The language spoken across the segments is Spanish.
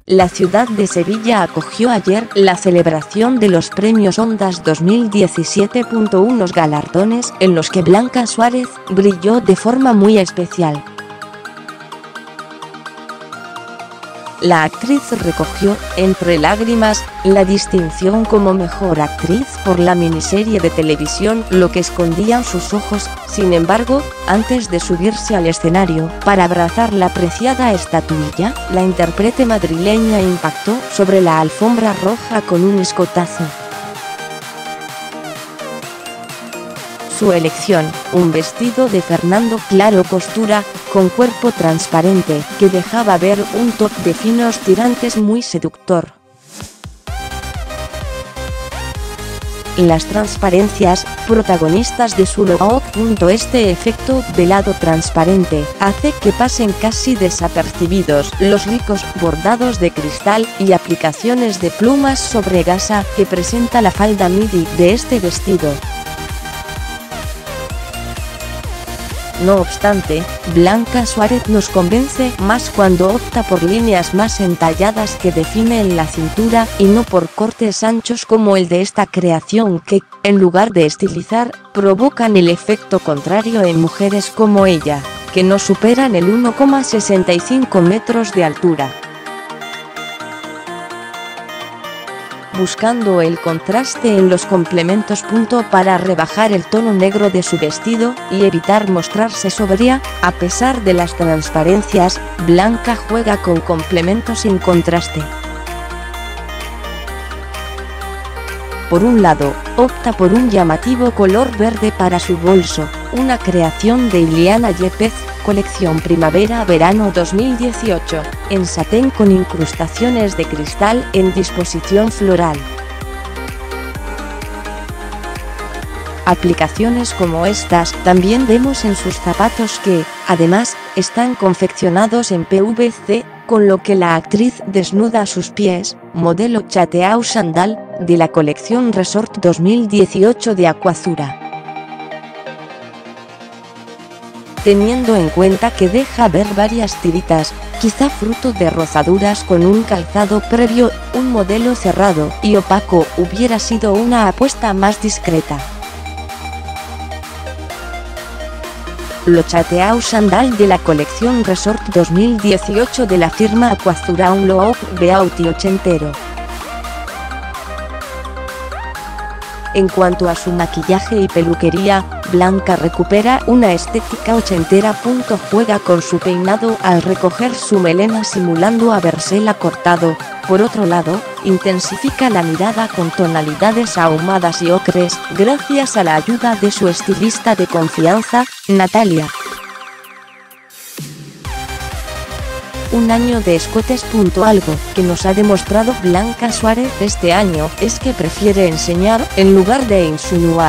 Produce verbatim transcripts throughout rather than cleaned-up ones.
La ciudad de Sevilla acogió ayer la celebración de los Premios Ondas dos mil diecisiete. Unos galardones en los que Blanca Suárez brilló de forma muy especial. La actriz recogió, entre lágrimas, la distinción como mejor actriz por la miniserie de televisión Lo que escondían sus ojos. Sin embargo, antes de subirse al escenario para abrazar la preciada estatuilla, la intérprete madrileña impactó sobre la alfombra roja con un escotazo. Su elección, un vestido de Fernando Claro Costura, con cuerpo transparente, que dejaba ver un top de finos tirantes muy seductor. Las transparencias, protagonistas de su look. Este efecto velado transparente hace que pasen casi desapercibidos los ricos bordados de cristal y aplicaciones de plumas sobre gasa que presenta la falda midi de este vestido. No obstante, Blanca Suárez nos convence más cuando opta por líneas más entalladas que definen la cintura y no por cortes anchos como el de esta creación que, en lugar de estilizar, provocan el efecto contrario en mujeres como ella, que no superan el uno coma sesenta y cinco metros de altura. Buscando el contraste en los complementos. Para rebajar el tono negro de su vestido y evitar mostrarse sobria, a pesar de las transparencias, Blanca juega con complementos sin contraste. Por un lado, opta por un llamativo color verde para su bolso, una creación de Iliana Yepes, colección Primavera-Verano dos mil dieciocho, en satén con incrustaciones de cristal en disposición floral. Aplicaciones como estas también vemos en sus zapatos que, además, están confeccionados en P V C, con lo que la actriz desnuda sus pies, modelo Chateau Sandal, de la colección Resort dos mil dieciocho de Aquazura. Teniendo en cuenta que deja ver varias tiritas, quizá fruto de rozaduras con un calzado previo, un modelo cerrado y opaco hubiera sido una apuesta más discreta. Lo Chateau Sandal de la colección Resort dos mil dieciocho de la firma Aquazura, un look beauty ochentero. En cuanto a su maquillaje y peluquería, Blanca recupera una estética ochentera. Juega con su peinado al recoger su melena simulando habérsela cortado. Por otro lado, intensifica la mirada con tonalidades ahumadas y ocres, gracias a la ayuda de su estilista de confianza, Natalia. Un año de escotes. Algo que nos ha demostrado Blanca Suárez este año es que prefiere enseñar en lugar de insinuar.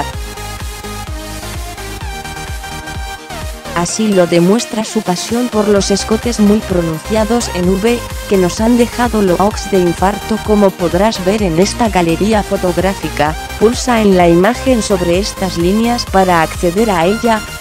Así lo demuestra su pasión por los escotes muy pronunciados en V, que nos han dejado looks de infarto como podrás ver en esta galería fotográfica. Pulsa en la imagen sobre estas líneas para acceder a ella.